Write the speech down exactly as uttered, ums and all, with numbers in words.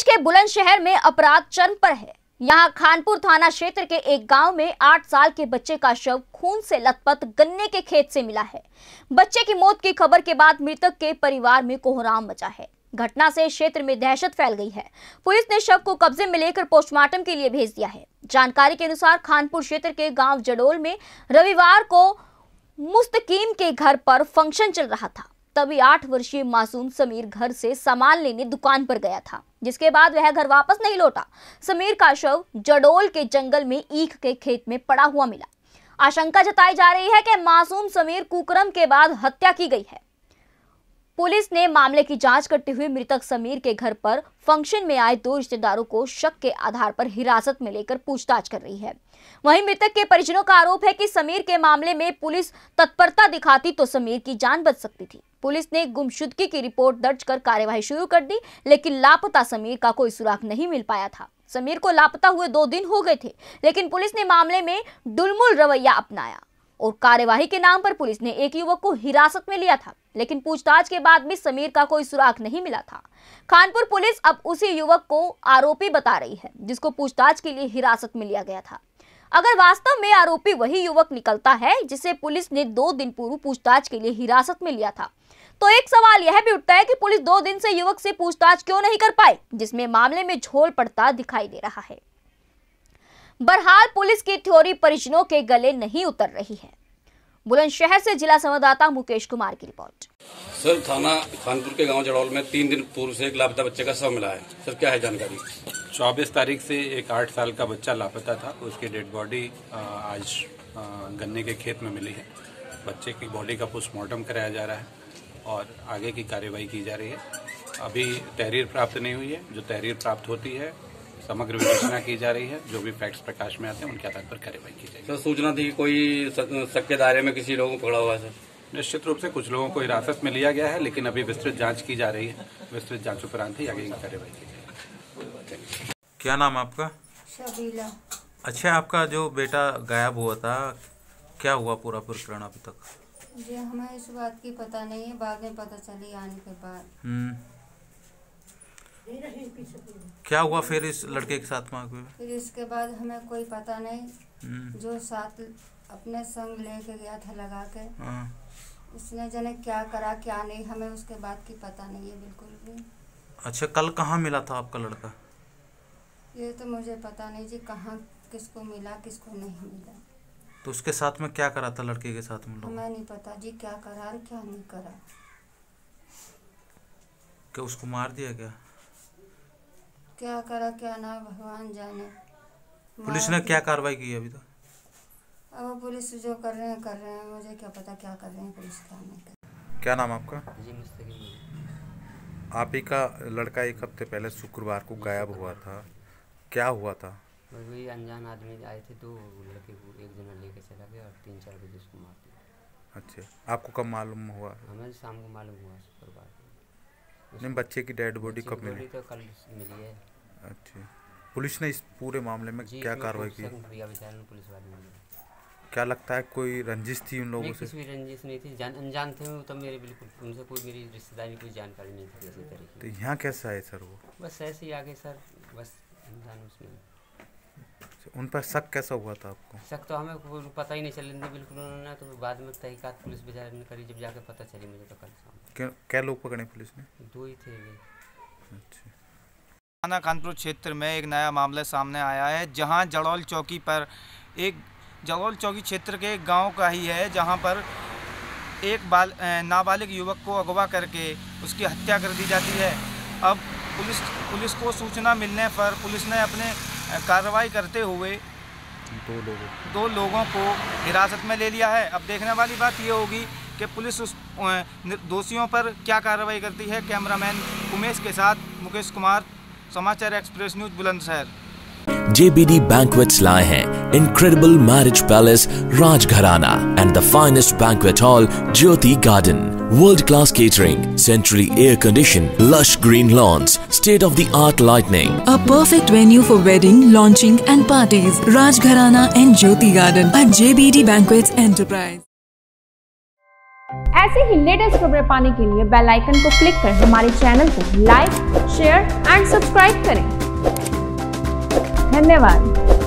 प्रदेश के बुलंदशहर में अपराध चरम पर है। यहाँ खानपुर थाना क्षेत्र के एक गांव में आठ साल के बच्चे का शव खून से लथपथ गन्ने के खेत से मिला है। बच्चे की मौत की खबर के बाद मृतक के परिवार में कोहराम मचा है। घटना से क्षेत्र में दहशत फैल गई है। पुलिस ने शव को कब्जे में लेकर पोस्टमार्टम के लिए भेज दिया है। जानकारी के अनुसार खानपुर क्षेत्र के गांव जडोल में रविवार को मुस्तकीम के घर पर फंक्शन चल रहा था। तभी आठ वर्षीय मासूम समीर घर से सामान लेने दुकान पर गया था, जिसके बाद वह घर वापस नहीं लौटा। समीर का शव जडोल के जंगल में ईख के खेत में पड़ा हुआ मिला। आशंका जताई जा रही है कि मासूम समीर कुकर्म के बाद हत्या की गई है। पुलिस ने मामले की जांच करते हुए मृतक समीर के घर पर फंक्शन में आए दो रिश्तेदारों को शक के आधार पर हिरासत में लेकर पूछताछ कर रही है। वहीं मृतक के परिजनों का आरोप है कि समीर के मामले में पुलिस तत्परता दिखाती तो समीर की जान बच सकती थी। पुलिस ने गुमशुदगी की रिपोर्ट दर्ज कर कार्यवाही शुरू कर दी, लेकिन लापता समीर का कोई सुराग नहीं मिल पाया था। समीर को लापता हुए दो दिन हो गए थे, लेकिन पुलिस ने मामले में डुलमुल रवैया अपनाया और कार्यवाही के नाम पर पुलिस ने एक युवक को हिरासत में लिया था, लेकिन पूछताछ के बाद भी समीर का कोई सुराग नहीं मिला था। खानपुर पुलिस अब उसी युवक को आरोपी बता रही है, जिसको पूछताछ के लिए हिरासत में लिया गया था। अगर वास्तव में आरोपी वही युवक निकलता है जिसे पुलिस ने दो दिन पूर्व पूछताछ के लिए हिरासत में लिया था, तो एक सवाल यह भी उठता है कि पुलिस दो दिन से युवक से पूछताछ क्यों नहीं कर पाई, जिसमें मामले में झोल पड़ता दिखाई दे रहा है। बहरहाल पुलिस की थ्योरी परिजनों के गले नहीं उतर रही है। बुलंदशहर से जिला संवाददाता मुकेश कुमार की रिपोर्ट। सर, थाना खानपुर के गांव जड़ौल में तीन दिन पूर्व से एक लापता बच्चे का शव मिला है। सर, क्या है जानकारी? चौबीस तारीख से एक आठ साल का बच्चा लापता था। उसकी डेड बॉडी आज गन्ने के खेत में मिली है। बच्चे की बॉडी का पोस्टमार्टम कराया जा रहा है और आगे की कार्यवाही की जा रही है। अभी तहरीर प्राप्त नहीं हुई है। जो तहरीर प्राप्त होती है समग्र विवेचना की जा रही है। जो भी फैक्ट्स प्रकाश में आते हैं उनके आधार पर कार्यवाही की जाएगी। सर, सूचना थी कोई शक के दायरे में किसी लोगों को पकड़ा हुआ है। सर, निश्चित रूप से कुछ लोगों को हिरासत में लिया गया है, लेकिन अभी विस्तृत जांच की जा रही है। विस्तृत जांच उपरांत ही आगे की कार्यवाही की जाएगी। क्या नाम है आपका? शबीला। अच्छा, आपका जो बेटा गायब हुआ था, क्या हुआ पूरा प्रकरण अभी तक? जी, हमें इस बात की पता नहीं है, बाद में पता चली आने के बाद। हम्म क्या हुआ फिर इस लड़के के साथ में? फिर इसके बाद हमें कोई पता नहीं। जो साथ अपने संग लेके गया था लगा के, उसने जाने क्या करा क्या नहीं, हमें उसके बाद की पता नहीं है बिल्कुल भी। अच्छा, कल कहाँ मिला था आपका लड़का? ये तो मुझे पता नहीं जी, कहाँ किसको मिला किसको नहीं मिला। तो उसके साथ में क्या करा था लड़के के साथ में? हमें नहीं पता जी क्या करा और क्या नहीं करा। क्या उसको मार दिया क्या? क्या करा क्या ना भगवान जाने। पुलिस ने क्या कार्रवाई की अभी तक? अब पुलिस जो कर रहे हैं कर रहे हैं, मुझे क्या पता क्या कर रहे हैं पुलिस क्या नहीं कर। क्या नाम आपका? जी, मुस्तकीम। आप ही का लड़का एक हफ्ते पहले शुक्रवार को गायब हुआ था, क्या हुआ था? वही अनजान आदमी आए थे, तो लड़के को एक जना लेके चला गया और तीन चार बजे उसको मार दिया। अच्छा, आपको कब मालूम हुआ? हमें शाम को मालूम हुआ शुक्रवार। नहीं, बच्चे की डेड बॉडी कब मिली? तो कल मिली है। अच्छा, पुलिस ने इस पूरे मामले में क्या कार्रवाई की? पुलिस वाले ने। क्या लगता है कोई रंजिश थी उन लोगों से? कोई रंजिश नहीं थी, जान अनजान थे वो तो। मेरे बिल्कुल उनसे कोई मेरी रिश्तेदारी कोई जानकारी नहीं थी किसी तरीके। तो यहाँ कैसे आए सर वो? बस ऐसे ही आगे सर, बस अनजान उसमें। उन पर शक कैसा हुआ था आपको? शक तो हमें पता ही नहीं चलने बिल्कुल उन्होंने, तो बाद में तहकीकात पुलिस बेचारे ने करी, जब जाके पता चली मुझे तो कल शाम। क्या लोग पकड़े पुलिस ने? दो ही थे। अच्छा। थाना खानपुर क्षेत्र में एक नया मामला सामने आया है, जहां जड़ौल चौकी पर एक जड़ौल चौकी क्षेत्र के एक गांव का ही है, जहां पर एक बाल नाबालिग युवक को अगवा करके उसकी हत्या कर दी जाती है। अब पुलिस पुलिस को सूचना मिलने पर पुलिस ने अपने कार्रवाई करते हुए दो लोगों दो लोगों को हिरासत में ले लिया है। अब देखने वाली बात ये होगी कि पुलिस उस दोषियों पर क्या कार्रवाई करती है। कैमरामैन उमेश के साथ मुकेश कुमार, समाचार express news, Bulandshahr. J B D Banquets लाए हैं Incredible Marriage Palace Rajgharana and the finest banquet hall Jyoti Garden. World-class catering, centrally air-conditioned, lush green lawns, state-of-the-art lighting. A perfect venue for wedding, launching and parties. Rajgharana and Jyoti Garden at J B D Banquets Enterprise. ऐसे ही latest खबरें पाने के लिए bell icon को click कर हमारे channel को like, share and subscribe करें। धन्यवाद।